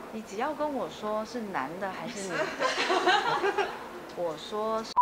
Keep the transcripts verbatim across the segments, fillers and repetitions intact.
你只要跟我说是男的还是女的，我说是，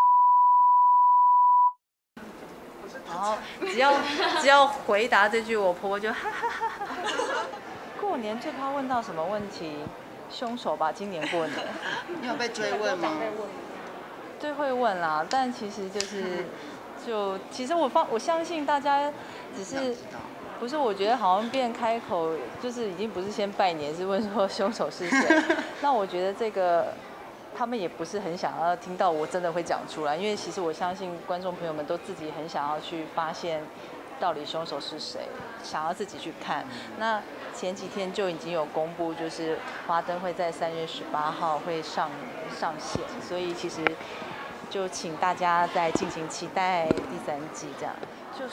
然后只要只要回答这句，我婆婆就哈哈哈哈哈。过年最怕问到什么问题？凶手吧，今年过年。 你有被追问吗？ 最会问啦，但其实就是，就其实我放我相信大家只是。不是，我觉得好像变开口，就是已经不是先拜年，是问说凶手是谁。那我觉得这个他们也不是很想要听到我真的会讲出来，因为其实我相信观众朋友们都自己很想要去发现到底凶手是谁，想要自己去看。那前几天就已经有公布，就是花灯会在三月十八号会上上线，所以其实就请大家再敬请期待第三季，这样就是。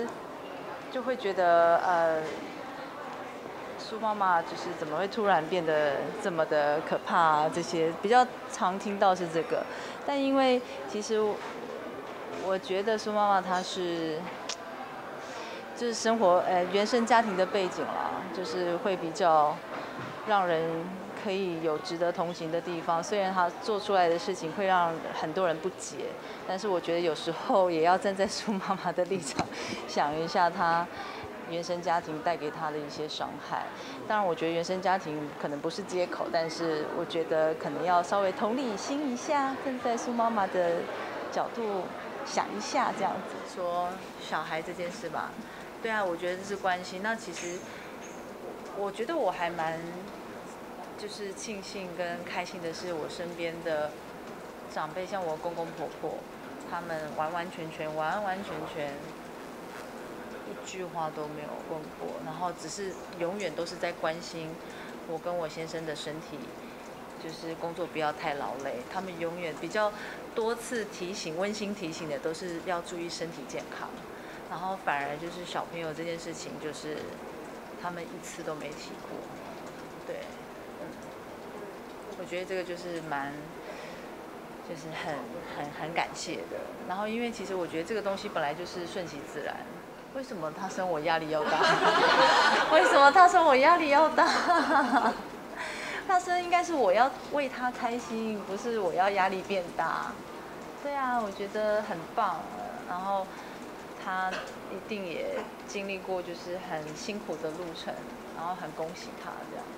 就会觉得呃，苏妈妈就是怎么会突然变得这么的可怕啊？这些比较常听到是这个，但因为其实我觉得苏妈妈她是就是生活呃原生家庭的背景啦，就是会比较让人可以有值得同情的地方。虽然她做出来的事情会让很多人不解，但是我觉得有时候也要站在苏妈妈的立场想一下她原生家庭带给她的一些伤害。当然我觉得原生家庭可能不是借口，但是我觉得可能要稍微同理心一下，站在苏妈妈的角度想一下，这样子说小孩这件事吧。对啊，我觉得这是关心。那其实我觉得我还蛮就是庆幸跟开心的是，我身边的长辈，像我公公婆婆，他们完完全全、完完全全一句话都没有问过，然后只是永远都是在关心我跟我先生的身体，就是工作不要太劳累。他们永远比较多次提醒、温馨提醒的都是要注意身体健康，然后反而就是小朋友这件事情，就是他们一次都没提过。对，嗯，我觉得这个就是蛮。就是很很很感谢的，然后因为其实我觉得这个东西本来就是顺其自然。为什么他生我压力要大？为什么他生我压力要大？他生应该是我要为他开心，不是我要压力变大。对啊，我觉得很棒。然后他一定也经历过就是很辛苦的路程，然后很恭喜他这样。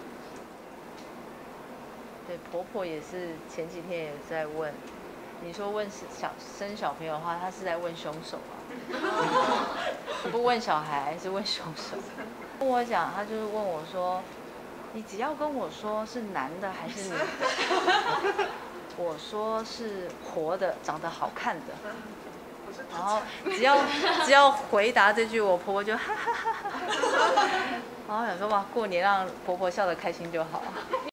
对，婆婆也是前几天也在问，你说问小生小朋友的话，她是在问凶手啊？不问小孩，是问凶手。跟我讲，她就是问我说，你只要跟我说是男的还是女的，我说是活的，长得好看的。然后只要只要回答这句，我婆婆就哈哈哈哈。然后想说哇，过年让婆婆笑得开心就好。